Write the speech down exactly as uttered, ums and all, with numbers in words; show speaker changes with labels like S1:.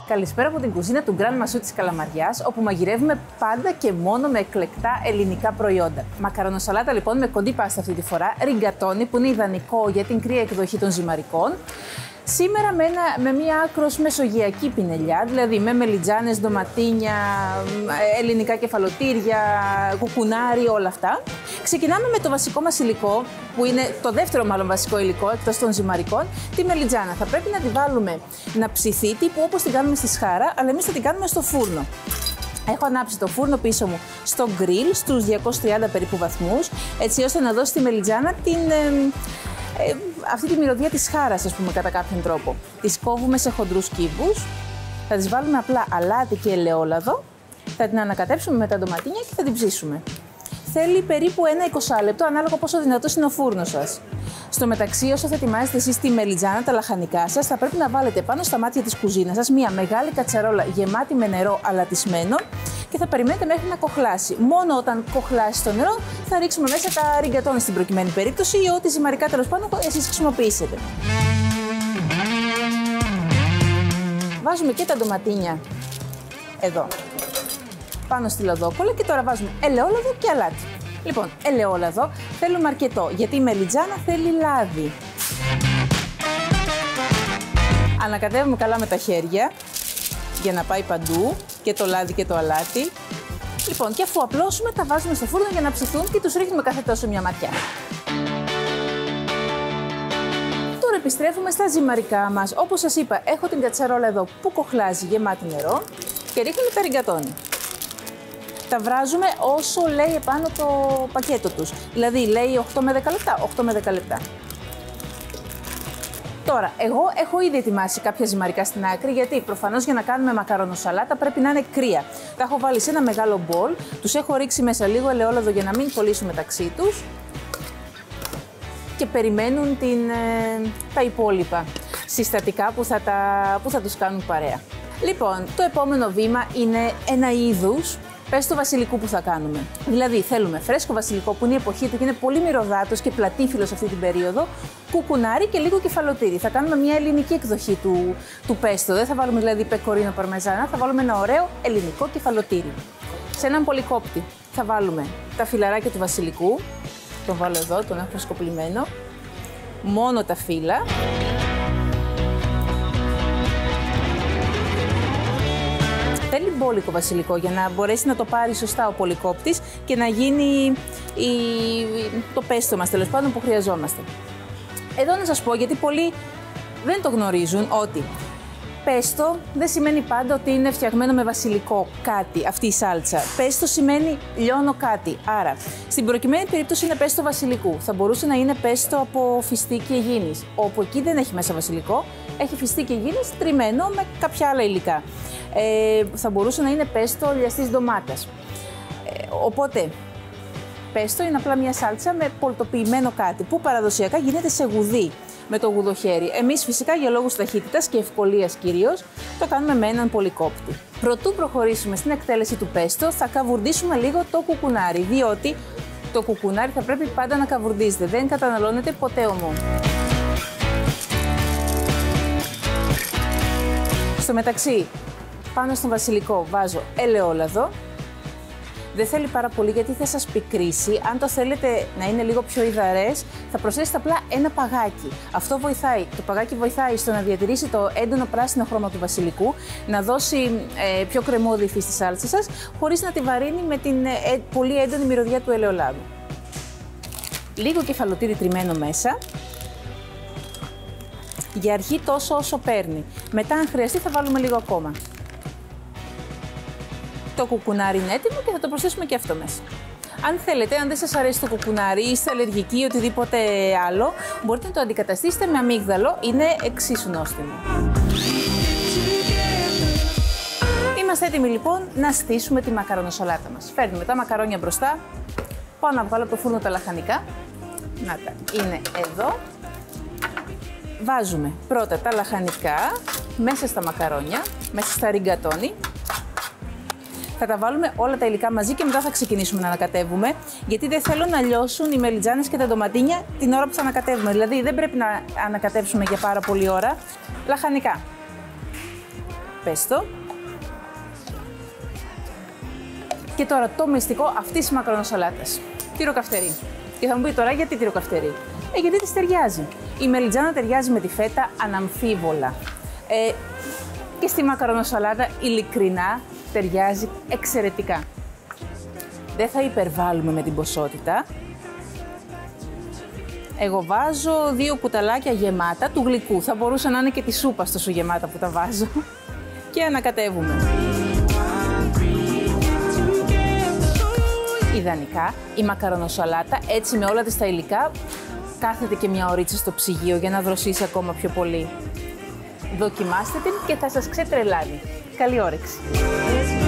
S1: Καλησπέρα από την κουζίνα του Γκραν Μασού της Καλαμαριάς, όπου μαγειρεύουμε πάντα και μόνο με εκλεκτά ελληνικά προϊόντα. Μακαρονοσαλάτα λοιπόν με κοντή πάστα αυτή τη φορά, ριγκατόνι που είναι ιδανικό για την κρύα εκδοχή των ζυμαρικών. Σήμερα με, ένα, με μια άκρως μεσογειακή πινελιά, δηλαδή με μελιτζάνες, ντοματίνια, ελληνικά κεφαλοτήρια, κουκουνάρι, όλα αυτά. Ξεκινάμε με το βασικό μας υλικό, που είναι το δεύτερο μάλλον βασικό υλικό, εκτός των ζυμαρικών, τη μελιτζάνα. Θα πρέπει να τη βάλουμε να ψηθεί, τύπου όπως την κάνουμε στη σχάρα, αλλά εμείς θα την κάνουμε στο φούρνο. Έχω ανάψει το φούρνο πίσω μου στο γκριλ, στους διακόσιους τριάντα περίπου βαθμούς, έτσι ώστε να δώσει τη μελιτζάνα την... Ε, Ε, αυτή τη μυρωδία της χάρας, ας πούμε, κατά κάποιον τρόπο. Τις κόβουμε σε χοντρούς κύβους, θα τις βάλουμε απλά αλάτι και ελαιόλαδο, θα την ανακατέψουμε με τα ντοματίνια και θα την ψήσουμε. Θέλει περίπου ένα είκοσι λεπτό, ανάλογα πόσο δυνατός είναι ο φούρνος σας. Στο μεταξύ, όσο θα ετοιμάζετε εσείς τη μελιτζάνα, τα λαχανικά σας, θα πρέπει να βάλετε πάνω στα μάτια της κουζίνας σας μια μεγάλη κατσαρόλα γεμάτη με νερό αλατισμένο και θα περιμένετε μέχρι να κοχλάσει. Μόνο όταν κοχλάσει το νερό θα ρίξουμε μέσα τα ριγκατόνι στην προκειμένη περίπτωση ή ό,τι ζυμαρικά τέλος πάντων εσείς χρησιμοποιήσετε. Βάζουμε και τα ντοματίνια εδώ πάνω στη λαδόκολλα και τώρα βάζουμε ελαιόλαδο και αλάτι. Λοιπόν, ελαιόλαδο θέλουμε αρκετό, γιατί η μελιτζάνα θέλει λάδι. Ανακατεύουμε καλά με τα χέρια για να πάει παντού και το λάδι και το αλάτι. Λοιπόν, και αφού απλώσουμε, τα βάζουμε στο φούρνο για να ψηθούν και τους ρίχνουμε κάθε τόσο μια ματιά. Τώρα επιστρέφουμε στα ζυμαρικά μας. Όπως σας είπα, έχω την κατσαρόλα εδώ που κοχλάζει γεμάτη νερό και ρίχνουμε τα ριγκατόνι. Τα βράζουμε όσο λέει επάνω το πακέτο τους. Δηλαδή, λέει οκτώ με δέκα λεπτά, οκτώ με δέκα λεπτά. Τώρα, εγώ έχω ήδη ετοιμάσει κάποια ζυμαρικά στην άκρη, γιατί προφανώς για να κάνουμε μακαρονοσαλάτα πρέπει να είναι κρύα. Τα έχω βάλει σε ένα μεγάλο μπολ, τους έχω ρίξει μέσα λίγο ελαιόλαδο για να μην κολλήσουν μεταξύ τους και περιμένουν την, ε, τα υπόλοιπα συστατικά που θα, τα, που θα τους κάνουν παρέα. Λοιπόν, το επόμενο βήμα είναι ένα είδους πέστο βασιλικού που θα κάνουμε. Δηλαδή, θέλουμε φρέσκο βασιλικό που είναι η εποχή του και είναι πολύ μυρωδάτος και πλατήφυλλος αυτή την περίοδο, κουκουνάρι και λίγο κεφαλοτήρι. Θα κάνουμε μια ελληνική εκδοχή του, του πέστο. Δεν θα βάλουμε δηλαδή πεκορίνο παρμεζάνα, θα βάλουμε ένα ωραίο ελληνικό κεφαλοτήρι. Σε έναν πολυκόπτη θα βάλουμε τα φυλαράκια του βασιλικού. Τον βάλω εδώ, τον έχω σκοπλημένο. Μόνο τα φύλλα. Θέλει μπόλικο βασιλικό για να μπορέσει να το πάρει σωστά ο πολυκόπτης και να γίνει η... το πέστο μας, τέλος πάντων, που χρειαζόμαστε. Εδώ να σας πω, γιατί πολλοί δεν το γνωρίζουν, ότι πέστο δεν σημαίνει πάντα ότι είναι φτιαγμένο με βασιλικό κάτι, αυτή η σάλτσα. Πέστο σημαίνει λιώνω κάτι. Άρα, στην προκειμένη περίπτωση είναι πέστο βασιλικού. Θα μπορούσε να είναι πέστο από φιστίκι αιγίνης, όπου εκεί δεν έχει μέσα βασιλικό, έχει φιστίκι αιγίνης τριμμένο με κάποια άλλα υλικά. Ε, θα μπορούσε να είναι πέστο λιαστής ντομάτας. Ε, οπότε, πέστο είναι απλά μια σάλτσα με πολτοποιημένο κάτι, που παραδοσιακά γίνεται σε γουδί, με το γουδοχέρι. Εμείς φυσικά για λόγους ταχύτητας και ευκολίας κυρίως, το κάνουμε με έναν πολυκόπτη. Προτού προχωρήσουμε στην εκτέλεση του πέστο, θα καβουρδίσουμε λίγο το κουκουνάρι, διότι το κουκουνάρι θα πρέπει πάντα να καβουρδίζεται, δεν καταναλώνεται ποτέ ομό. Στο μεταξύ, πάνω στον βασιλικό βάζω ελαιόλαδο. Δεν θέλει πάρα πολύ γιατί θα σας πικρίσει. Αν το θέλετε να είναι λίγο πιο υδαρές, θα προσθέσετε απλά ένα παγάκι. Αυτό βοηθάει. Το παγάκι βοηθάει στο να διατηρήσει το έντονο πράσινο χρώμα του βασιλικού, να δώσει ε, πιο κρεμώδη υφή στη σάλτσα σας, χωρίς να τη βαρύνει με την ε, πολύ έντονη μυρωδιά του ελαιολάδου. Λίγο κεφαλοτήρι τριμμένο μέσα. Για αρχή τόσο όσο παίρνει. Μετά, αν χρειαστεί, θα βάλουμε λίγο ακόμα. Το κουκουνάρι είναι έτοιμο και θα το προσθέσουμε και αυτό μέσα. Αν θέλετε, αν δεν σας αρέσει το κουκουνάρι ή είστε αλλεργικοί ή οτιδήποτε άλλο, μπορείτε να το αντικαταστήσετε με αμύγδαλο, είναι εξίσου νόστιμο. Είμαστε έτοιμοι λοιπόν να στήσουμε τη μακαρονοσαλάτα μας. Φέρνουμε τα μακαρόνια μπροστά, πάω να βγάλω από το φούρνο τα λαχανικά. Να τα, είναι εδώ. Βάζουμε πρώτα τα λαχανικά μέσα στα μακαρόνια, μέσα στα ριγκατόνι. Θα τα βάλουμε όλα τα υλικά μαζί και μετά θα ξεκινήσουμε να ανακατεύουμε, γιατί δεν θέλω να λιώσουν οι μελιτζάνες και τα ντοματίνια την ώρα που θα ανακατεύουμε. Δηλαδή δεν πρέπει να ανακατεύσουμε για πάρα πολλή ώρα. Λαχανικά. πέστο. Και τώρα το μυστικό αυτής της μακαρονοσαλάτας. Τυροκαυτερή. Και θα μου πει τώρα γιατί τυροκαυτερή. Ε, γιατί της ταιριάζει. Η μελιτζάνα ταιριάζει με τη φέτα αναμφίβολα. Ε, και στη μακαρονοσαλάτα ειλικρινά ταιριάζει εξαιρετικά. Δεν θα υπερβάλλουμε με την ποσότητα. Εγώ βάζω δύο κουταλάκια γεμάτα του γλυκού. Θα μπορούσε να είναι και τη σούπα τόσο γεμάτα που τα βάζω. Και ανακατεύουμε. Ιδανικά, η μακαρονοσαλάτα έτσι με όλα της τα υλικά κάθεται και μια ωρίτσα στο ψυγείο για να δροσίσει ακόμα πιο πολύ. Δοκιμάστε την και θα σας ξετρελάνει. Καλή όρεξη!